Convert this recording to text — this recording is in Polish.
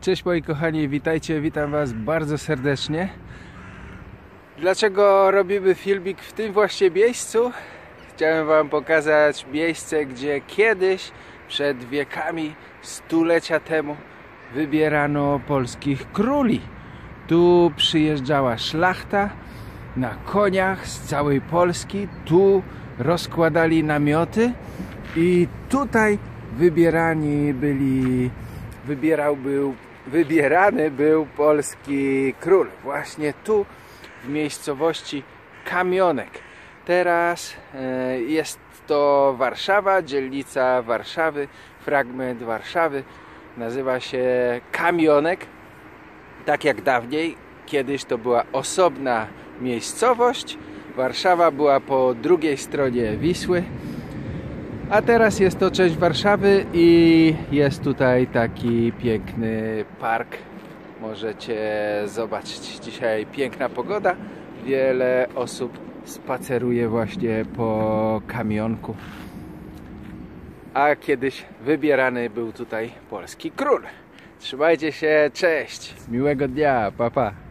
Cześć moi kochani, witajcie, witam was bardzo serdecznie. Dlaczego robimy filmik w tym właśnie miejscu? Chciałem wam pokazać miejsce, gdzie kiedyś, przed wiekami, stulecia temu wybierano polskich króli. Tu przyjeżdżała szlachta na koniach z całej Polski, tu rozkładali namioty i tutaj wybierany był polski król. Właśnie tu, w miejscowości Kamionek. Teraz jest to Warszawa, dzielnica Warszawy, fragment Warszawy. Nazywa się Kamionek. Tak jak dawniej, kiedyś to była osobna miejscowość. Warszawa była po drugiej stronie Wisły. A teraz jest to część Warszawy i jest tutaj taki piękny park. Możecie zobaczyć. Dzisiaj piękna pogoda. Wiele osób spaceruje właśnie po Kamionku. A kiedyś wybierany był tutaj polski król. Trzymajcie się, cześć! Miłego dnia, pa pa!